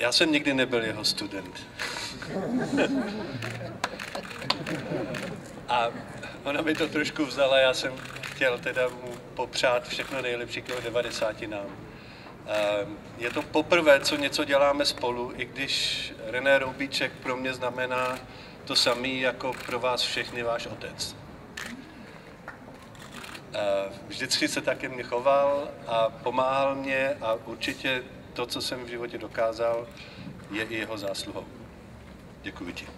Já jsem nikdy nebyl jeho student. A ona mi to trošku vzala, já jsem chtěl teda mu popřát všechno nejlepší k jeho 90 nám. Je to poprvé, co něco děláme spolu, i když René Roubíček pro mě znamená to samé jako pro vás všechny váš otec. Vždycky se tak ke mně choval a pomáhal mě a určitě to, co jsem v životě dokázal, je i jeho zásluhou. Děkuji ti.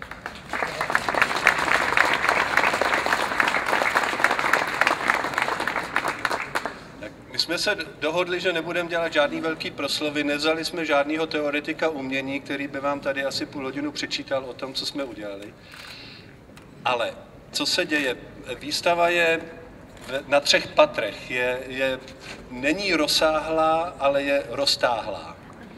My jsme se dohodli, že nebudeme dělat žádný velký proslovy, nevzali jsme žádného teoretika umění, který by vám tady asi půl hodinu přečítal o tom, co jsme udělali. Ale co se děje? Výstava je na 3 patrech. Není rozsáhlá, ale je roztáhlá.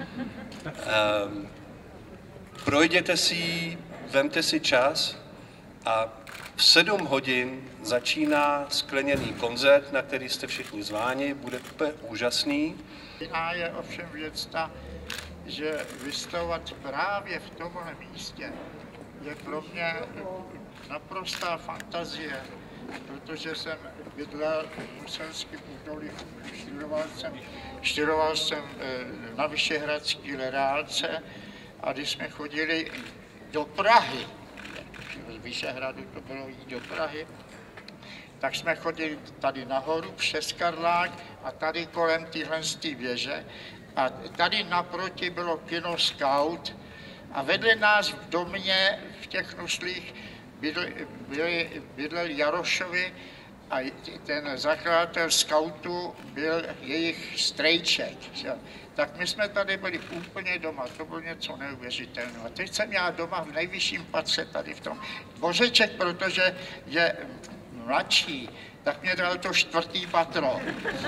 Projděte si ji, vemte si čas a v 7 hodin začíná skleněný koncert, na který jste všichni zváni, bude úplně úžasný. Jiná je ovšem věc ta, že vystavovat právě v tomhle místě je pro mě naprostá fantazie, protože jsem bydlel v Muselském údolí, študoval jsem na Vyšehradské reálce a když jsme chodili do Prahy, z Vyšehradu to bylo jít do Prahy, tak jsme chodili tady nahoru přes Karlák a tady kolem téhle věže a tady naproti bylo kino Scout a vedle nás v domě v těch nuslích bydlel Jarošovi a ten zakladatel Scoutu byl jejich strejček. Tak my jsme tady byli úplně doma, to bylo něco neuvěřitelného. A teď jsem já doma v nejvyšším patře tady v tom. Bořeček, protože je mladší, tak mě dal to 4. patro.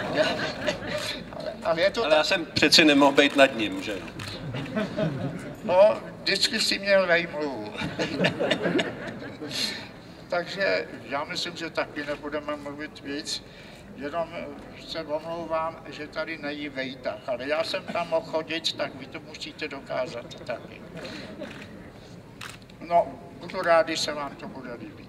Ale já jsem přeci nemohl být nad ním, že? No, vždycky si měl vejmluvu. Takže já myslím, že taky nebudeme mluvit víc, jenom se omlouvám, že tady nejí vejtah, ale já jsem tam mohl chodit, tak vy to musíte dokázat taky. No, budu rád, když se vám to bude líbit.